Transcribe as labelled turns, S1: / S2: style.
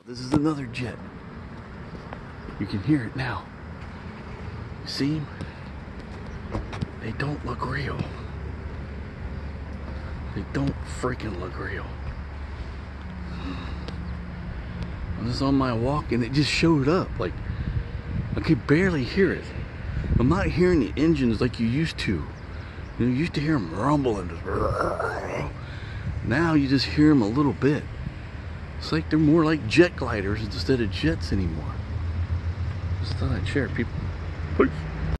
S1: This is another jet. You can hear it now. You see them? They don't look real. They don't freaking look real. I was on my walk and it just showed up. Like, I could barely hear it. I'm not hearing the engines like you used to. You used to hear them rumbling. Now you just hear them a little bit. It's like they're more like jet gliders instead of jets anymore. Just thought I'd share it, people. Peace.